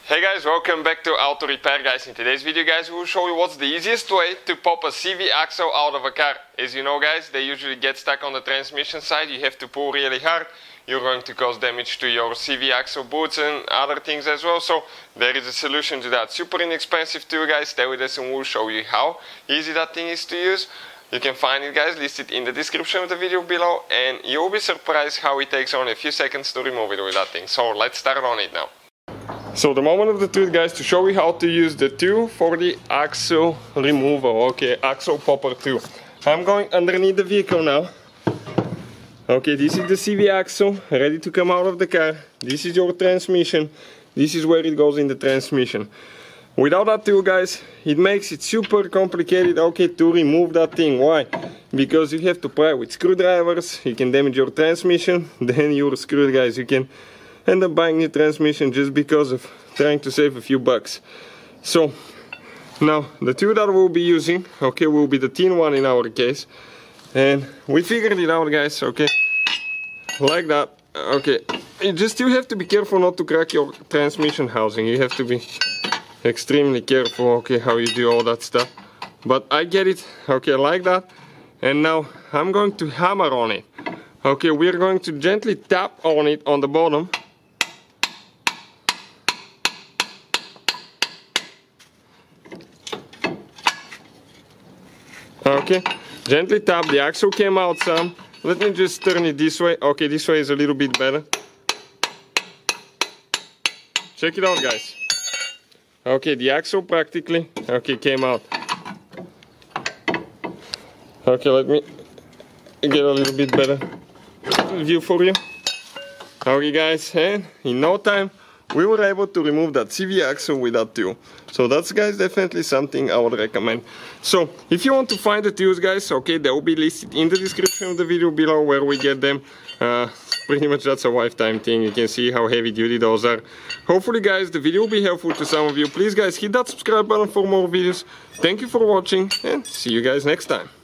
Hey guys, welcome back to Auto Repair guys. In today's video guys, we will show you what's the easiest way to pop a CV axle out of a car. As you know guys, they usually get stuck on the transmission side. You have to pull really hard. You're going to cause damage to your CV axle boots and other things as well. So there is a solution to that. Super inexpensive too guys. Stay with us and we'll show you how easy that thing is to use. You can find it guys listed in the description of the video below, and you'll be surprised how it takes only a few seconds to remove it with that thing. So let's start on it now. So the moment of the truth guys, to show you how to use the tool for the axle removal, okay, axle popper tool. I'm going underneath the vehicle now. Okay, this is the CV axle, ready to come out of the car. This is your transmission. This is where it goes in the transmission. Without that tool guys, it makes it super complicated, okay, to remove that thing. Why? Because you have to pry with screwdrivers, you can damage your transmission, then you're screwed guys. You can end up buying new transmission just because of trying to save a few bucks. So now the tool that we'll be using, okay, will be the thin one in our case, and we figured it out guys, okay, like that. Okay, you have to be careful not to crack your transmission housing. You have to be extremely careful, okay, how you do all that stuff, but I get it, okay, like that. And now I'm going to hammer on it. Okay, we're going to gently tap on it on the bottom. Okay, gently tap. The axle came out some. Let me just turn it this way. Okay, this way is a little bit better. Check it out guys. Okay, the axle practically, okay, came out. Okay, let me get a little bit better view for you. Okay guys, and in no time we were able to remove that CV axle with that tool. So that's guys definitely something I would recommend. So if you want to find the tools guys, okay, they will be listed in the description of the video below where we get them. Pretty much that's a lifetime thing. You can see how heavy duty those are. Hopefully guys the video will be helpful to some of you. Please guys hit that subscribe button for more videos. Thank you for watching and see you guys next time.